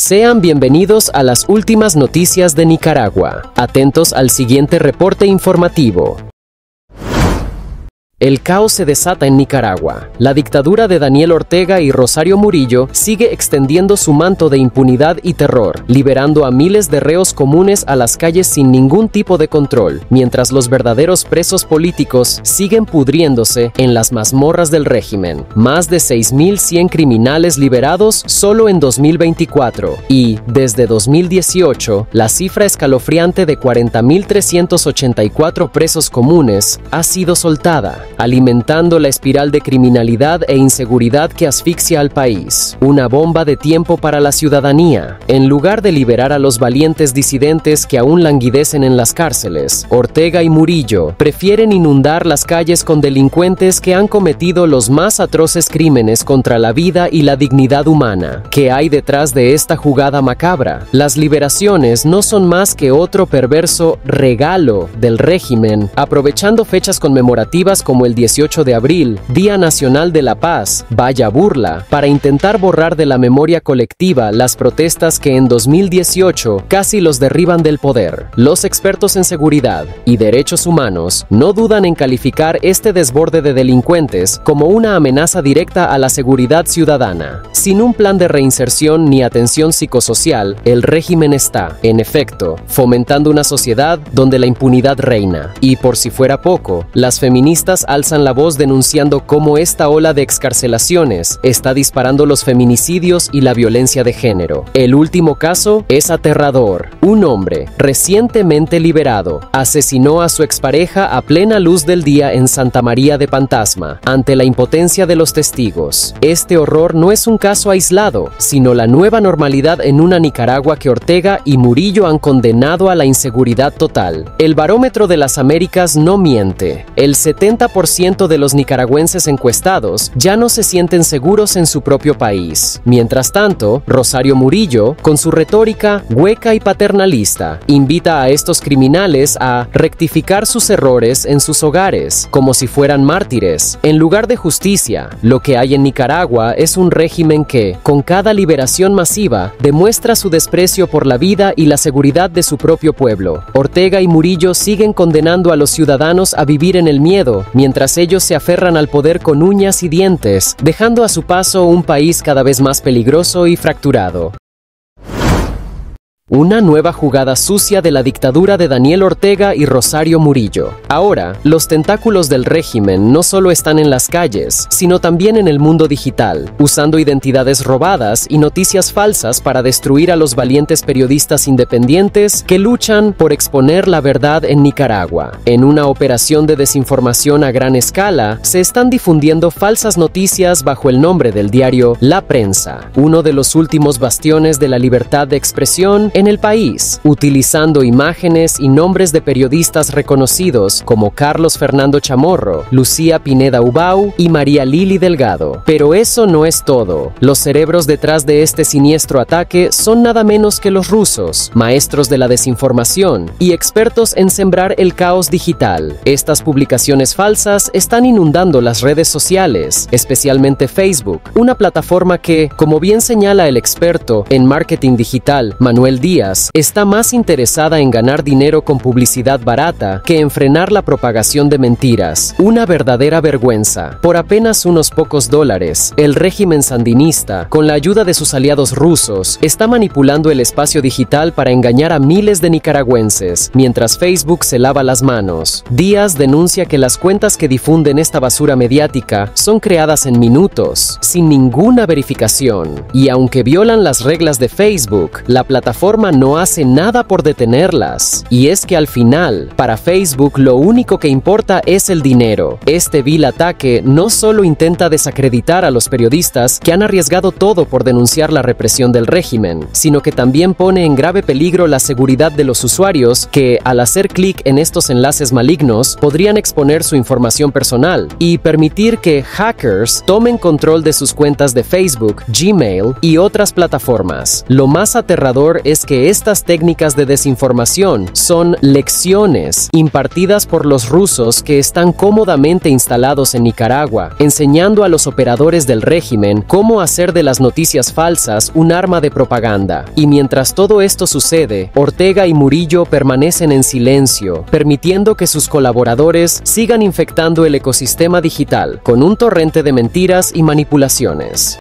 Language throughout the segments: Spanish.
Sean bienvenidos a las últimas noticias de Nicaragua. Atentos al siguiente reporte informativo. El caos se desata en Nicaragua. La dictadura de Daniel Ortega y Rosario Murillo sigue extendiendo su manto de impunidad y terror, liberando a miles de reos comunes a las calles sin ningún tipo de control, mientras los verdaderos presos políticos siguen pudriéndose en las mazmorras del régimen. Más de 6.100 criminales liberados solo en 2024 y, desde 2018, la cifra escalofriante de 40.384 presos comunes ha sido soltada, alimentando la espiral de criminalidad e inseguridad que asfixia al país. Una bomba de tiempo para la ciudadanía. En lugar de liberar a los valientes disidentes que aún languidecen en las cárceles, Ortega y Murillo prefieren inundar las calles con delincuentes que han cometido los más atroces crímenes contra la vida y la dignidad humana. ¿Qué hay detrás de esta jugada macabra? Las liberaciones no son más que otro perverso regalo del régimen, aprovechando fechas conmemorativas como el 18 de abril, Día Nacional de la Paz, vaya burla, para intentar borrar de la memoria colectiva las protestas que en 2018 casi los derriban del poder. Los expertos en seguridad y derechos humanos no dudan en calificar este desborde de delincuentes como una amenaza directa a la seguridad ciudadana. Sin un plan de reinserción ni atención psicosocial, el régimen está, en efecto, fomentando una sociedad donde la impunidad reina. Y por si fuera poco, las feministas alzan la voz denunciando cómo esta ola de excarcelaciones está disparando los feminicidios y la violencia de género. El último caso es aterrador. Un hombre, recientemente liberado, asesinó a su expareja a plena luz del día en Santa María de Pantasma, ante la impotencia de los testigos. Este horror no es un caso aislado, sino la nueva normalidad en una Nicaragua que Ortega y Murillo han condenado a la inseguridad total. El barómetro de las Américas no miente. El 70% de los nicaragüenses encuestados ya no se sienten seguros en su propio país. Mientras tanto, Rosario Murillo, con su retórica hueca y paternalista, invita a estos criminales a rectificar sus errores en sus hogares, como si fueran mártires. En lugar de justicia, lo que hay en Nicaragua es un régimen que, con cada liberación masiva, demuestra su desprecio por la vida y la seguridad de su propio pueblo. Ortega y Murillo siguen condenando a los ciudadanos a vivir en el miedo, mientras ellos se aferran al poder con uñas y dientes, dejando a su paso un país cada vez más peligroso y fracturado. Una nueva jugada sucia de la dictadura de Daniel Ortega y Rosario Murillo. Ahora, los tentáculos del régimen no solo están en las calles, sino también en el mundo digital, usando identidades robadas y noticias falsas para destruir a los valientes periodistas independientes que luchan por exponer la verdad en Nicaragua. En una operación de desinformación a gran escala, se están difundiendo falsas noticias bajo el nombre del diario La Prensa, uno de los últimos bastiones de la libertad de expresión en el país, utilizando imágenes y nombres de periodistas reconocidos como Carlos Fernando Chamorro, Lucía Pineda Ubau y María Lili Delgado. Pero eso no es todo. Los cerebros detrás de este siniestro ataque son nada menos que los rusos, maestros de la desinformación y expertos en sembrar el caos digital. Estas publicaciones falsas están inundando las redes sociales, especialmente Facebook, una plataforma que, como bien señala el experto en marketing digital Manuel Díaz, está más interesada en ganar dinero con publicidad barata que en frenar la propagación de mentiras. Una verdadera vergüenza. Por apenas unos pocos dólares, el régimen sandinista, con la ayuda de sus aliados rusos, está manipulando el espacio digital para engañar a miles de nicaragüenses, mientras Facebook se lava las manos. Díaz denuncia que las cuentas que difunden esta basura mediática son creadas en minutos, sin ninguna verificación, y aunque violan las reglas de Facebook, la plataforma no hace nada por detenerlas. Y es que al final, para Facebook lo único que importa es el dinero. Este vil ataque no solo intenta desacreditar a los periodistas que han arriesgado todo por denunciar la represión del régimen, sino que también pone en grave peligro la seguridad de los usuarios que, al hacer clic en estos enlaces malignos, podrían exponer su información personal y permitir que hackers tomen control de sus cuentas de Facebook, Gmail y otras plataformas. Lo más aterrador es que estas técnicas de desinformación son lecciones impartidas por los rusos que están cómodamente instalados en Nicaragua, enseñando a los operadores del régimen cómo hacer de las noticias falsas un arma de propaganda. Y mientras todo esto sucede, Ortega y Murillo permanecen en silencio, permitiendo que sus colaboradores sigan infectando el ecosistema digital con un torrente de mentiras y manipulaciones.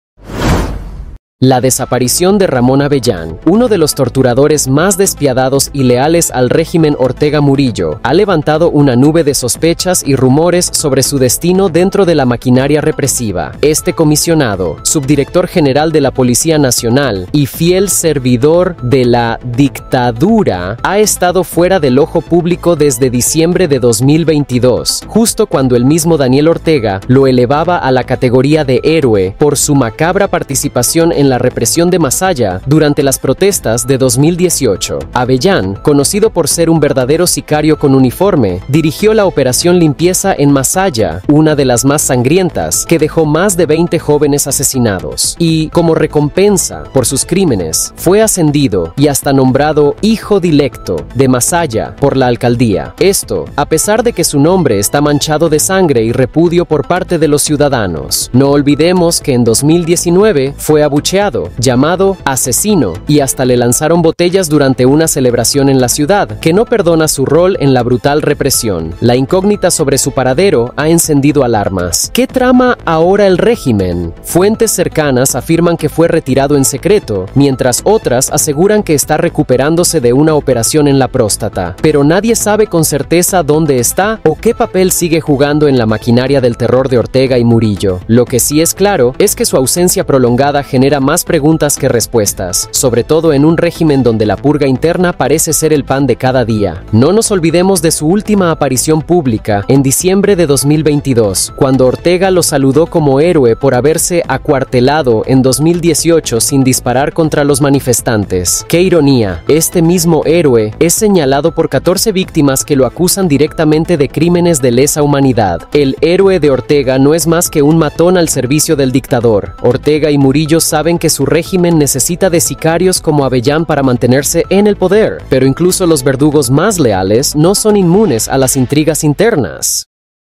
La desaparición de Ramón Avellán, uno de los torturadores más despiadados y leales al régimen Ortega Murillo, ha levantado una nube de sospechas y rumores sobre su destino dentro de la maquinaria represiva. Este comisionado, subdirector general de la Policía Nacional y fiel servidor de la dictadura, ha estado fuera del ojo público desde diciembre de 2022, justo cuando el mismo Daniel Ortega lo elevaba a la categoría de héroe por su macabra participación en la represión de Masaya durante las protestas de 2018. Avellán, conocido por ser un verdadero sicario con uniforme, dirigió la operación limpieza en Masaya, una de las más sangrientas, que dejó más de 20 jóvenes asesinados. Y, como recompensa por sus crímenes, fue ascendido y hasta nombrado hijo dilecto de Masaya por la alcaldía. Esto, a pesar de que su nombre está manchado de sangre y repudio por parte de los ciudadanos. No olvidemos que en 2019 fue abucheado, llamado asesino, y hasta le lanzaron botellas durante una celebración en la ciudad, que no perdona su rol en la brutal represión. La incógnita sobre su paradero ha encendido alarmas. ¿Qué trama ahora el régimen? Fuentes cercanas afirman que fue retirado en secreto, mientras otras aseguran que está recuperándose de una operación en la próstata. Pero nadie sabe con certeza dónde está o qué papel sigue jugando en la maquinaria del terror de Ortega y Murillo. Lo que sí es claro es que su ausencia prolongada genera más preguntas que respuestas, sobre todo en un régimen donde la purga interna parece ser el pan de cada día. No nos olvidemos de su última aparición pública en diciembre de 2022, cuando Ortega lo saludó como héroe por haberse acuartelado en 2018 sin disparar contra los manifestantes. ¡Qué ironía! Este mismo héroe es señalado por 14 víctimas que lo acusan directamente de crímenes de lesa humanidad. El héroe de Ortega no es más que un matón al servicio del dictador. Ortega y Murillo saben que su régimen necesita de sicarios como Avellán para mantenerse en el poder, pero incluso los verdugos más leales no son inmunes a las intrigas internas.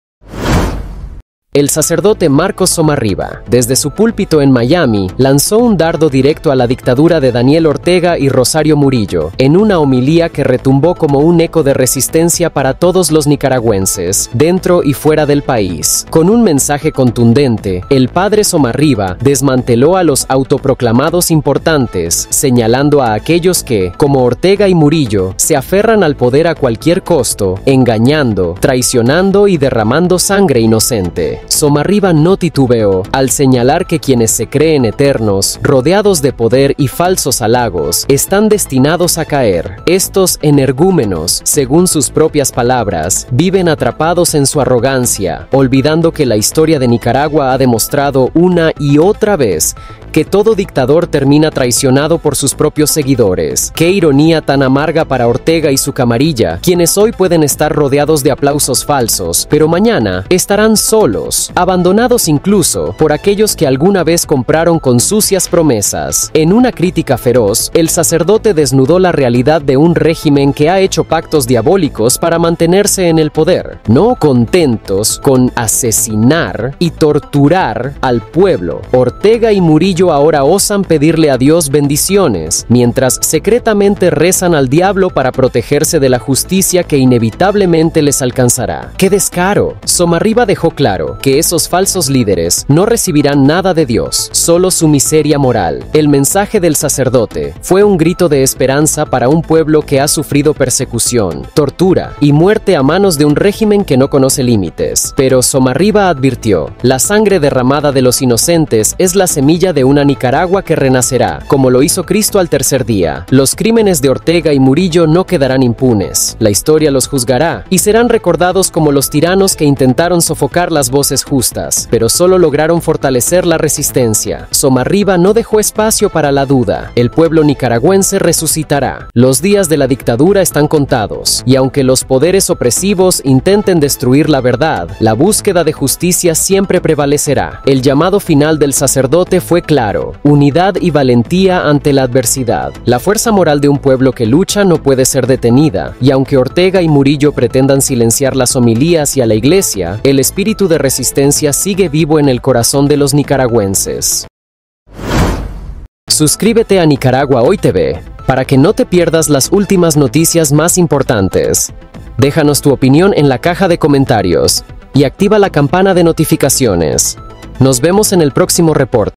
El sacerdote Marcos Somarriba, desde su púlpito en Miami, lanzó un dardo directo a la dictadura de Daniel Ortega y Rosario Murillo, en una homilía que retumbó como un eco de resistencia para todos los nicaragüenses, dentro y fuera del país. Con un mensaje contundente, el padre Somarriba desmanteló a los autoproclamados importantes, señalando a aquellos que, como Ortega y Murillo, se aferran al poder a cualquier costo, engañando, traicionando y derramando sangre inocente. Somarriba no titubeó al señalar que quienes se creen eternos, rodeados de poder y falsos halagos, están destinados a caer. Estos energúmenos, según sus propias palabras, viven atrapados en su arrogancia, olvidando que la historia de Nicaragua ha demostrado una y otra vez que todo dictador termina traicionado por sus propios seguidores. Qué ironía tan amarga para Ortega y su camarilla, quienes hoy pueden estar rodeados de aplausos falsos, pero mañana estarán solos, abandonados incluso por aquellos que alguna vez compraron con sucias promesas. En una crítica feroz, el sacerdote desnudó la realidad de un régimen que ha hecho pactos diabólicos para mantenerse en el poder, no contentos con asesinar y torturar al pueblo. Ortega y Murillo ahora osan pedirle a Dios bendiciones, mientras secretamente rezan al diablo para protegerse de la justicia que inevitablemente les alcanzará. ¡Qué descaro! Somarriba dejó claro que esos falsos líderes no recibirán nada de Dios, solo su miseria moral. El mensaje del sacerdote fue un grito de esperanza para un pueblo que ha sufrido persecución, tortura y muerte a manos de un régimen que no conoce límites. Pero Somarriba advirtió: la sangre derramada de los inocentes es la semilla de una Nicaragua que renacerá, como lo hizo Cristo al tercer día. Los crímenes de Ortega y Murillo no quedarán impunes. La historia los juzgará y serán recordados como los tiranos que intentaron sofocar las voces justas, pero solo lograron fortalecer la resistencia. Somarriba no dejó espacio para la duda. El pueblo nicaragüense resucitará. Los días de la dictadura están contados, y aunque los poderes opresivos intenten destruir la verdad, la búsqueda de justicia siempre prevalecerá. El llamado final del sacerdote fue claro: claro: unidad y valentía ante la adversidad. La fuerza moral de un pueblo que lucha no puede ser detenida, y aunque Ortega y Murillo pretendan silenciar las homilías y a la iglesia, el espíritu de resistencia sigue vivo en el corazón de los nicaragüenses. Suscríbete a Nicaragua Hoy TV para que no te pierdas las últimas noticias más importantes. Déjanos tu opinión en la caja de comentarios y activa la campana de notificaciones. Nos vemos en el próximo reporte.